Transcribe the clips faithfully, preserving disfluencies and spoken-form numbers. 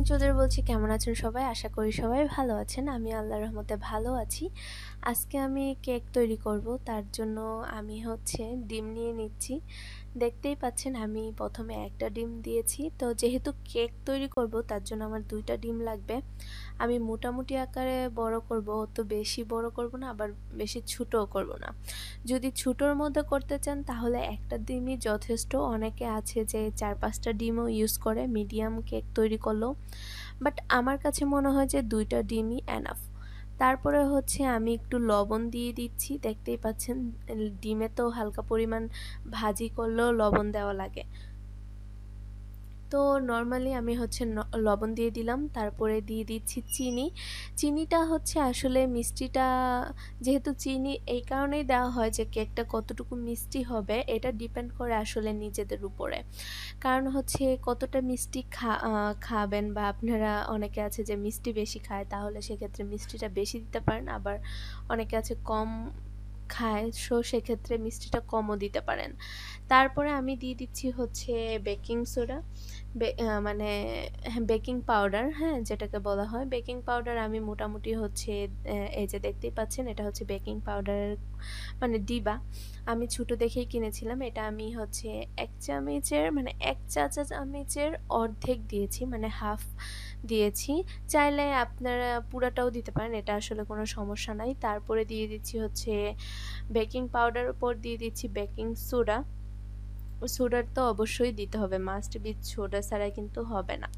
আমি চৌধুরী বলছি, কেমন আছেন সবাই? আশা করি সবাই ভালো আছেন। আমি আল্লাহর রহমতে ভালো আছি। আজকে আমি কেক তৈরি করব। তার জন্য আমি হচ্ছে ডিম নিয়ে নিচ্ছি। দেখতেই পাচ্ছেন আমি প্রথমে একটা ডিম দিয়েছি। তো যেহেতু কেক তৈরি করব তার জন্য আমার দুইটা ডিম লাগবে। আমি মোটামুটি আকারে বড় করব, অত বেশি বড় করব না, আবার বেশি ছোটও করব না। যদি ছোটোর মধ্যে করতে চান তাহলে একটা ডিমই যথেষ্ট। অনেকে আছে যে চার পাঁচটা ডিমও ইউজ করে মিডিয়াম কেক তৈরি করলেও, বাট আমার কাছে মনে হয় যে দুইটা ডিমই এনাফ। তারপরে হচ্ছে আমি একটু লবণ দিয়ে দিচ্ছি। দেখতেই পাচ্ছেন ডিমে তো হালকা পরিমাণ ভাজি করলেও লবণ দেওয়া লাগে। তো নরমালি আমি হচ্ছে লবণ দিয়ে দিলাম, তারপরে দিয়ে দিচ্ছি চিনি। চিনিটা হচ্ছে আসলে মিষ্টিটা, যেহেতু চিনি এই কারণেই দেওয়া হয় যে কেকটা কতটুকু মিষ্টি হবে এটা ডিপেন্ড করে আসলে নিজেদের উপরে। কারণ হচ্ছে কতটা মিষ্টি খা খাবেন, বা আপনারা অনেকে আছে যে মিষ্টি বেশি খায়, তাহলে সেক্ষেত্রে মিষ্টিটা বেশি দিতে পারেন। আবার অনেকে আছে কম খায়, সো সেক্ষেত্রে মিষ্টিটা কমও দিতে পারেন। তারপরে আমি দিয়ে দিচ্ছি হচ্ছে বেকিং সোডা, মানে বেকিং পাউডার, হ্যাঁ, যেটাকে বলা হয় বেকিং পাউডার। আমি মোটামুটি হচ্ছে এই যে দেখতেই পাচ্ছেন এটা হচ্ছে বেকিং পাউডারের মানে ডিবা। আমি ছোটো দেখেই কিনেছিলাম। এটা আমি হচ্ছে এক চামচের মানে এক চা চা চামচের অর্ধেক দিয়েছি, মানে হাফ দিয়েছি। চাইলে আপনারা পুরাটাও দিতে পারেন, এটা আসলে কোনো সমস্যা নাই। তারপরে দিয়ে দিচ্ছি হচ্ছে বেকিং পাউডার, উপর দিয়ে দিচ্ছি বেকিং সোডা। সোডার তো অবশ্যই দিতে হবে, মাস্ট বি, সোডা ছাড়া কিন্তু হবে না।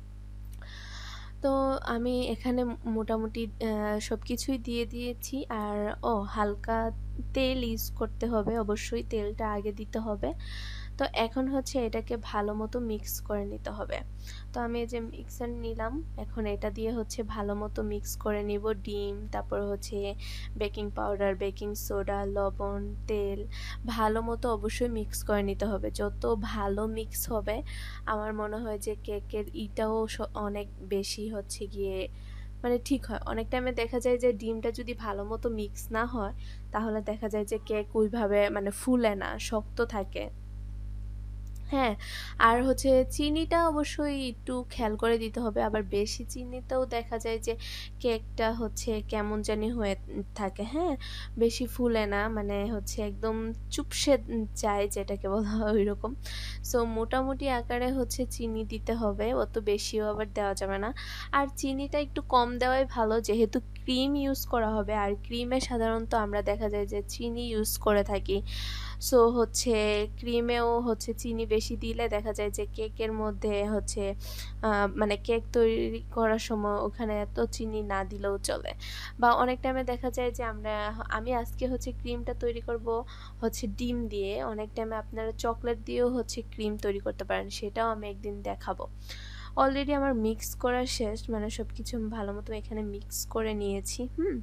তো আমি এখানে মোটামুটি সব কিছুই দিয়ে দিয়েছি। আর ও হালকা তেল ইউজ করতে হবে, অবশ্যই তেলটা আগে দিতে হবে। তো এখন হচ্ছে এটাকে ভালো মতো মিক্স করে নিতে হবে। তো আমি এই যে মিক্সার নিলাম, এখন এটা দিয়ে হচ্ছে ভালো মতো মিক্স করে নিব ডিম, তারপর হচ্ছে বেকিং পাউডার, বেকিং সোডা, লবণ, তেল ভালো মতো অবশ্যই মিক্স করে নিতে হবে। যত ভালো মিক্স হবে আমার মনে হয় যে কেকের ইটাও অনেক বেশি হচ্ছে গিয়ে মানে ঠিক হয়। অনেক টাইমে দেখা যায় যে ডিমটা যদি ভালো মতো মিক্স না হয় তাহলে দেখা যায় যে কেক ওইভাবে মানে ফুলে না, শক্ত থাকে। হ্যাঁ, আর হচ্ছে চিনিটা অবশ্যই একটু খেয়াল করে দিতে হবে। আবার বেশি চিনিতেও দেখা যায় যে কেকটা হচ্ছে কেমন জানি হয়ে থাকে, হ্যাঁ, বেশি ফুলে না, মানে হচ্ছে একদম চুপসে যায় যেটাকে বলা হয় ওইরকম। সো মোটামুটি আকারে হচ্ছে চিনি দিতে হবে, অত বেশিও আবার দেওয়া যাবে না। আর চিনিটা একটু কম দেওয়াই ভালো, যেহেতু ক্রিম ইউজ করা হবে, আর ক্রিমে সাধারণত আমরা দেখা যায় যে চিনি ইউজ করে থাকি। সো হচ্ছে ক্রিমেও হচ্ছে চিনি বেশি দিলে দেখা যায় যে কেকের মধ্যে হচ্ছে মানে কেক তৈরি করার সময় ওখানে এত চিনি না দিলেও চলে। বা অনেক টাইমে দেখা যায় যে আমরা আমি আজকে হচ্ছে ক্রিমটা তৈরি করব হচ্ছে ডিম দিয়ে, অনেক টাইমে আপনারা চকলেট দিয়েও হচ্ছে ক্রিম তৈরি করতে পারেন, সেটাও আমি একদিন দেখাবো। অলরেডি আমার মিক্স করা শেষ, মানে সব কিছু ভালো মতো এখানে মিক্স করে নিয়েছি। হুম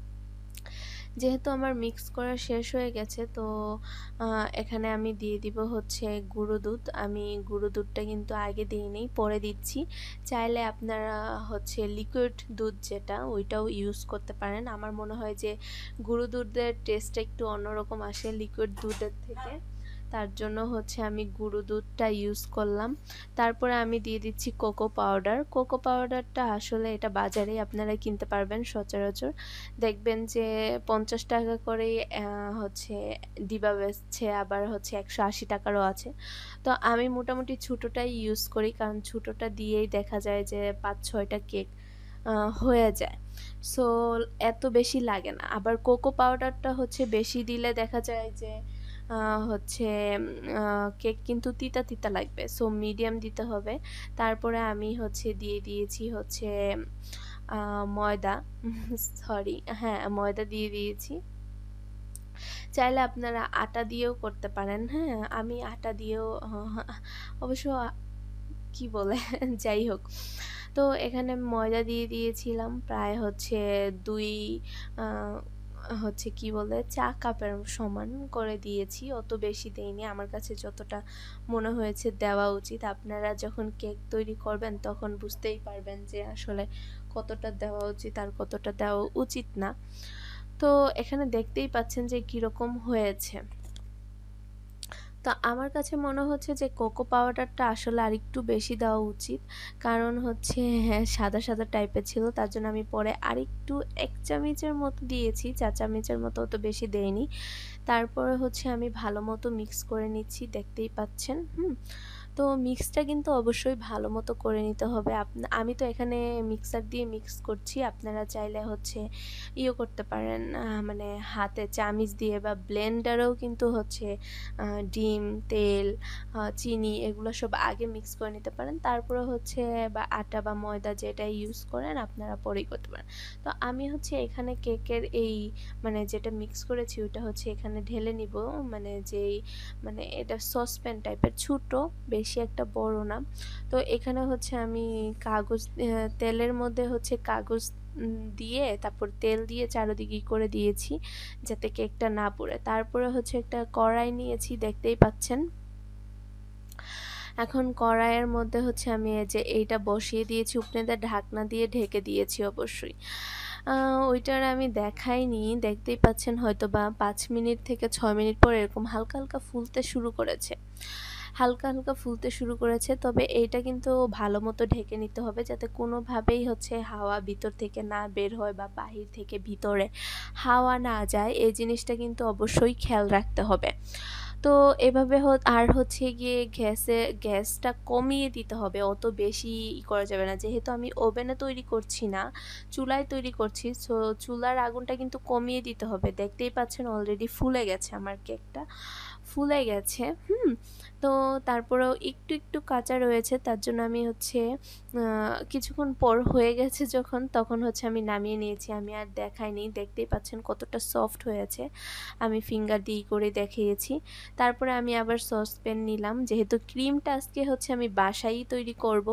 যেহেতু আমার মিক্স করা শেষ হয়ে গেছে, তো এখানে আমি দিয়ে দিব হচ্ছে গুঁড়ো দুধ। আমি গুঁড়ো দুধটা কিন্তু আগে দিইনি, পরে দিচ্ছি। চাইলে আপনারা হচ্ছে লিকুইড দুধ যেটা ওইটাও ইউজ করতে পারেন। আমার মনে হয় যে গুঁড়ো দুধের টেস্টটা একটু অন্যরকম আসে লিকুইড দুধের থেকে, তার জন্য হচ্ছে আমি গুঁড়ো দুধটা ইউজ করলাম। তারপরে আমি দিয়ে দিচ্ছি কোকো পাউডার। কোকো পাউডারটা আসলে এটা বাজারেই আপনারা কিনতে পারবেন সচরাচর, দেখবেন যে পঞ্চাশ টাকা করে হচ্ছে ডিবা বেচছে, আবার হচ্ছে একশো আশি টাকারও আছে। তো আমি মোটামুটি ছোটোটাই ইউজ করি, কারণ ছোটোটা দিয়েই দেখা যায় যে পাঁচ ছয়টা কেক হয়ে যায়। সো এত বেশি লাগে না। আবার কোকো পাউডারটা হচ্ছে বেশি দিলে দেখা যায় যে হচ্ছে কেক কিন্তু তিতা তিতা লাগবে, সো মিডিয়াম দিতে হবে। তারপরে আমি হচ্ছে দিয়ে দিয়েছি হচ্ছে ময়দা, সরি হ্যাঁ ময়দা দিয়ে দিয়েছি। চাইলে আপনারা আটা দিয়েও করতে পারেন, হ্যাঁ, আমি আটা দিয়েও অবশ্য কি বলে যাই হোক। তো এখানে ময়দা দিয়ে দিয়েছিলাম প্রায় হচ্ছে দুই হচ্ছে কি বলে চা কাপের সমান করে দিয়েছি, অত বেশি দেইনি, আমার কাছে যতটা মনে হয়েছে দেওয়া উচিত। আপনারা যখন কেক তৈরি করবেন তখন বুঝতেই পারবেন যে আসলে কতটা দেওয়া উচিত আর কতটা দেওয়া উচিত না। তো এখানে দেখতেই পাচ্ছেন যে কীরকম হয়েছে। তো আমার কাছে মনে হচ্ছে যে কোকো পাউডারটা আসলে আরেকটু বেশি দেওয়া উচিত, কারণ হচ্ছে হ্যাঁ সাদা সাদা টাইপের ছিল, তার জন্য আমি পরে আরেকটু এক চামচের মতো দিয়েছি, চার চামচের মতো অত বেশি দেইনি। তারপরে হচ্ছে আমি ভালো মতো মিক্স করে নিচ্ছি, দেখতেই পাচ্ছেন। হুম তো মিক্সটা কিন্তু অবশ্যই ভালো মতো করে নিতে হবে। আমি তো এখানে মিক্সার দিয়ে মিক্স করছি, আপনারা চাইলে হচ্ছে ইয়ে করতে পারেন, মানে হাতে চামিচ দিয়ে বা ব্লেন্ডারেও কিন্তু হচ্ছে ডিম, তেল, চিনি এগুলো সব আগে মিক্স করে নিতে পারেন, তারপরে হচ্ছে বা আটা বা ময়দা যেটা ইউজ করেন আপনারা পরেই করতে পারেন। তো আমি হচ্ছে এখানে কেকের এই মানে যেটা মিক্স করেছি ওটা হচ্ছে এখানে ঢেলে নিব, মানে যেই মানে এটা সসপ্যান টাইপের, ছোট, বেশি একটা বড় না। তো এখানে হচ্ছে আমি কাগজ তেলের মধ্যে হচ্ছে কাগজ দিয়ে তারপর তেল দিয়ে চারদিকে করে দিয়েছি যাতে কেকটা না পুড়ে। তারপরে হচ্ছে একটা কড়াই নিয়েছি, দেখতেই পাচ্ছেন। এখন কড়াইয়ের মধ্যে হচ্ছে আমি এই যে এইটা বসিয়ে দিয়েছি, উপরে ঢাকনা দিয়ে ঢেকে দিয়েছি। অবশ্যই ওইটার আমি দেখাইনি, দেখতেই পাচ্ছেন হয়তো বা পাঁচ মিনিট থেকে ছয় মিনিট পর এরকম হালকা হালকা ফুলতে শুরু করেছে, হালকা হালকা ফুলতে শুরু করেছে। তবে এইটা কিন্তু ভালো মতো ঢেকে নিতে হবে যাতে কোনোভাবেই হচ্ছে হাওয়া ভিতর থেকে না বের হয় বা বাহির থেকে ভিতরে হাওয়া না যায়, এই জিনিসটা কিন্তু অবশ্যই খেয়াল রাখতে হবে। তো এভাবে আর হচ্ছে গিয়ে গ্যাসে গ্যাসটা কমিয়ে দিতে হবে, অত বেশি ই করা যাবে না। যেহেতু আমি ওভেনে তৈরি করছি না, চুলায় তৈরি করছি, সো চুলার আগুনটা কিন্তু কমিয়ে দিতে হবে। দেখতেই পাচ্ছেন অলরেডি ফুলে গেছে, আমার কেকটা ফুলে গেছে। হুম তো তারপরেও একটু একটু কাঁচা রয়েছে, তার জন্য আমি হচ্ছে কিছুক্ষণ পর হয়ে গেছে যখন, তখন হচ্ছে আমি নামিয়ে নিয়েছি। আমি আর দেখাইনি, দেখতেই পাচ্ছেন কতটা সফট হয়েছে, আমি ফিঙ্গার দিয়ে করে দেখিয়েছি। তারপরে আমি আবার সসপ্যান নিলাম, যেহেতু ক্রিমটা আজকে হচ্ছে আমি বাসায়ই তৈরি করব।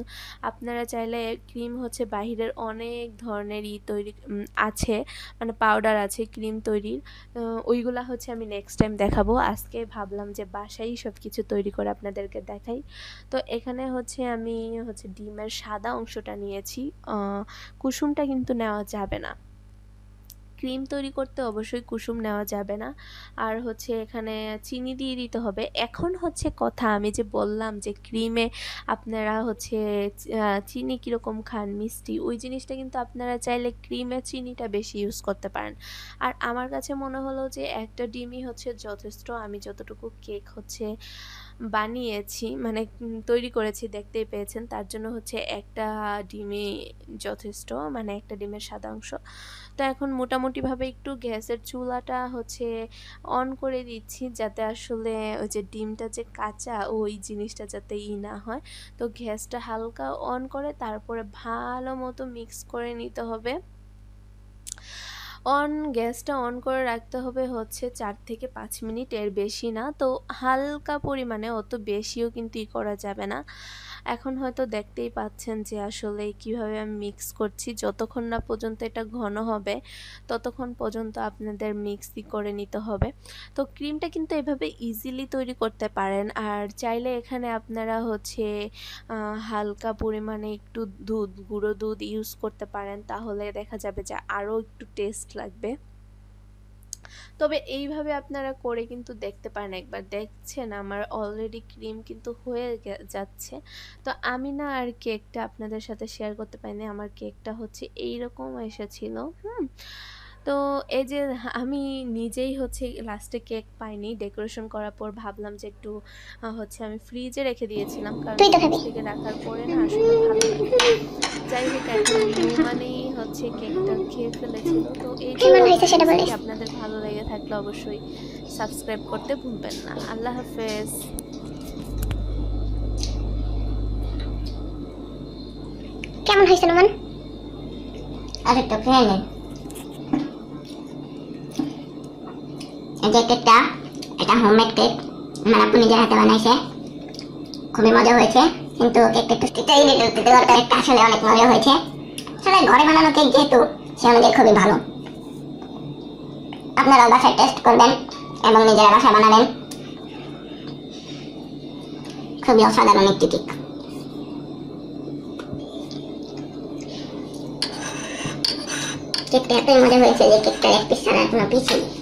আপনারা চাইলে ক্রিম হচ্ছে বাহিরের অনেক ধরনের ই তৈরি আছে, মানে পাউডার আছে ক্রিম তৈরির, ওইগুলা হচ্ছে আমি নেক্সট টাইম দেখাবো। আজকে ভাবলাম যে বাসায়ই সব কিছু তৈরি করে আপনাদেরকে দেখাই। তো এখানে হচ্ছে আমি হচ্ছে ডিমের সাদা অংশটা নিয়েছি, কুসুমটা কিন্তু নেওয়া যাবে না, ক্রিম তৈরি করতে অবশ্যই কুসুম নেওয়া যাবে না। আর হচ্ছে এখানে চিনি দিয়ে দিতে হবে। এখন হচ্ছে কথা, আমি যে বললাম যে ক্রিমে আপনারা হচ্ছে চিনি কীরকম খান, মিষ্টি, ওই জিনিসটা কিন্তু আপনারা চাইলে ক্রিমে চিনিটা বেশি ইউজ করতে পারেন। আর আমার কাছে মনে হলো যে একটা ডিমই হচ্ছে যথেষ্ট। আমি যতটুকু কেক হচ্ছে বানিয়েছি মানে তৈরি করেছি দেখতেই পেয়েছেন, তার জন্য হচ্ছে একটা ডিমই যথেষ্ট, মানে একটা ডিমের সাদা অংশ। তো এখন মোটামুটিভাবে একটু গ্যাসের চুলাটা হচ্ছে অন করে দিচ্ছি যাতে আসলে ওই যে ডিমটা যে কাঁচা ওই জিনিসটা যাতে ই না হয়। তো গ্যাসটা হালকা অন করে তারপরে ভালো মতো মিক্স করে নিতে হবে। অন গ্যাসটা অন করে রাখতে হবে হচ্ছে চার থেকে পাঁচ মিনিট, এর বেশি না। তো হালকা পরিমাণে, অত বেশিও কিন্তু ই করা যাবে না। এখন হয়তো দেখতেই পাচ্ছেন যে আসলে কিভাবে আমি মিক্স করছি, যতক্ষণ না পর্যন্ত এটা ঘন হবে ততক্ষণ পর্যন্ত আপনাদের মিক্সই করে নিতে হবে। তো ক্রিমটা কিন্তু এভাবে ইজিলি তৈরি করতে পারেন। আর চাইলে এখানে আপনারা হচ্ছে হালকা পরিমাণে একটু দুধ, গুঁড়ো দুধ ইউজ করতে পারেন, তাহলে দেখা যাবে যে আরও একটু টেস্ট লাগবে। তবে এইভাবে আপনারা করে কিন্তু দেখতে পারেন একবার। দেখছেন আমার অলরেডি ক্রিম কিন্তু হয়ে যাচ্ছে। তো আমি না আর কেকটা আপনাদের সাথে শেয়ার করতে পারিনি, আমার কেকটা হচ্ছে এইরকম এসেছিল। হুম তো এই যে আমি নিজেই হচ্ছে লাস্টে কেক পাইনি, ডেকোরেশন করার পর ভাবলাম যে একটু হচ্ছে আমি ফ্রিজে রেখে দিয়েছিলাম, কারণ ফ্রিজ থেকে রাখার পরে না আসলে ভালো লাগে। যাই হোক এখন রুমানেই হচ্ছে কেকটা খেয়ে ফেলেছিল। তো এই আপনাদের ভালো লেগে থাকলে অবশ্যই সাবস্ক্রাইব করতে ভুলবেন না। আল্লাহ হাফেজ। কেমন হয়েছে নোমান? আরেকটা খেয়ে নেন। এই যে কেকটা, এটা হোমমেড কেক, আমার আপু নিজের হাতে বানাইছে, খুবই মজা হয়েছে। কিন্তু কেকটা একটু স্টিচাই দিতে দরকার, কেকটা আসলে অনেক মজা হয়েছে। আসলে ঘরে বানানো কেক যেহেতু সে অনুযায়ী খুবই ভালো। আপনারা বাসায় টেস্ট করবেন এবং নিজেরা বাসায় বানাবেন, খুবই অসাধারণ একটি কেক। কেকটা এতই মজা হয়েছে যে কেকটার এক পিস ছাড়া কোনো পিছই